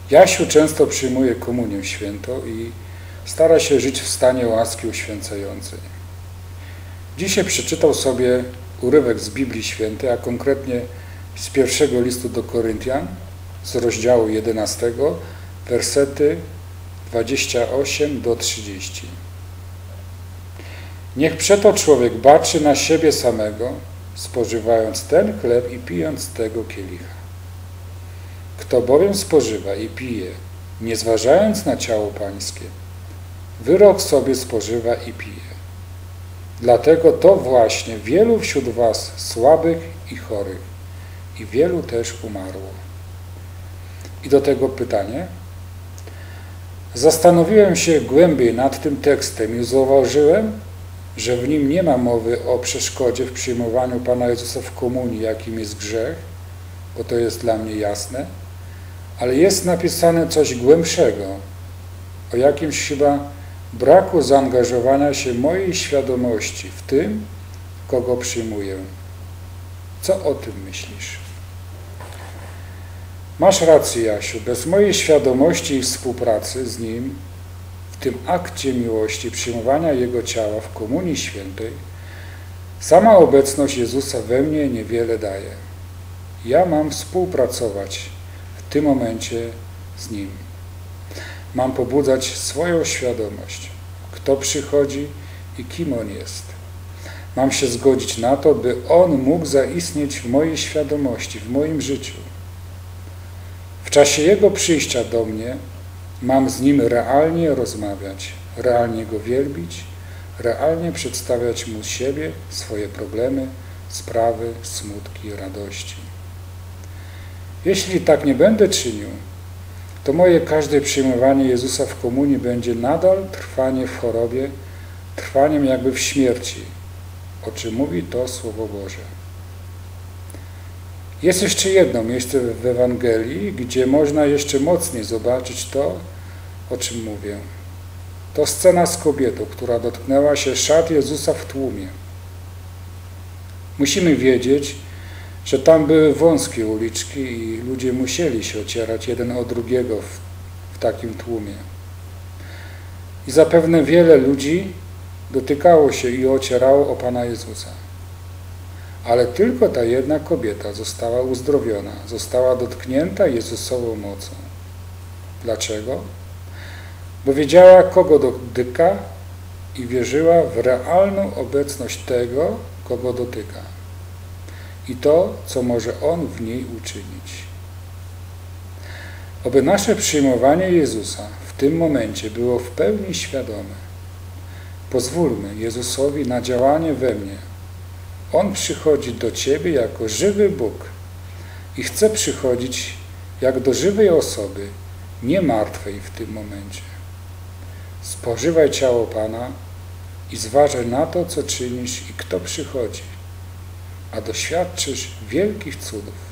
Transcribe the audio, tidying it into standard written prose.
Jasiu często przyjmuje komunię świętą i stara się żyć w stanie łaski uświęcającej. Dzisiaj przeczytał sobie urywek z Biblii Świętej, a konkretnie z pierwszego listu do Koryntian, z rozdziału 11, wersety 28 do 30. Niech przeto człowiek baczy na siebie samego, spożywając ten chleb i pijąc z tego kielicha. Kto bowiem spożywa i pije, nie zważając na ciało pańskie, wyrok sobie spożywa i pije. Dlatego to właśnie wielu wśród was słabych i chorych i wielu też umarło. I do tego pytanie. Zastanowiłem się głębiej nad tym tekstem i zauważyłem, że w nim nie ma mowy o przeszkodzie w przyjmowaniu Pana Jezusa w komunii, jakim jest grzech, bo to jest dla mnie jasne, ale jest napisane coś głębszego, o jakimś chyba braku zaangażowania się mojej świadomości w tym, kogo przyjmuję. Co o tym myślisz? Masz rację, Jasiu, bez mojej świadomości i współpracy z Nim w tym akcie miłości, przyjmowania Jego ciała w komunii świętej, sama obecność Jezusa we mnie niewiele daje. Ja mam współpracować w tym momencie z Nim. Mam pobudzać swoją świadomość, kto przychodzi i kim On jest. Mam się zgodzić na to, by On mógł zaistnieć w mojej świadomości, w moim życiu. W czasie Jego przyjścia do mnie mam z Nim realnie rozmawiać, realnie Go wielbić, realnie przedstawiać Mu siebie, swoje problemy, sprawy, smutki, radości. Jeśli tak nie będę czynił, to moje każde przyjmowanie Jezusa w komunii będzie nadal trwanie w chorobie, trwaniem jakby w śmierci, o czym mówi to Słowo Boże. Jest jeszcze jedno miejsce w Ewangelii, gdzie można jeszcze mocniej zobaczyć to, o czym mówię. To scena z kobietą, która dotknęła się szat Jezusa w tłumie. Musimy wiedzieć, że tam były wąskie uliczki i ludzie musieli się ocierać jeden o drugiego w takim tłumie. I zapewne wiele ludzi dotykało się i ocierało o Pana Jezusa. Ale tylko ta jedna kobieta została uzdrowiona, została dotknięta Jezusową mocą. Dlaczego? Bo wiedziała, kogo dotyka i wierzyła w realną obecność tego, kogo dotyka. I to, co może On w niej uczynić. Oby nasze przyjmowanie Jezusa w tym momencie było w pełni świadome. Pozwólmy Jezusowi na działanie we mnie. On przychodzi do Ciebie jako żywy Bóg i chce przychodzić jak do żywej osoby, nie martwej w tym momencie. Spożywaj ciało Pana i zważaj na to, co czynisz i kto przychodzi, a doświadczysz wielkich cudów.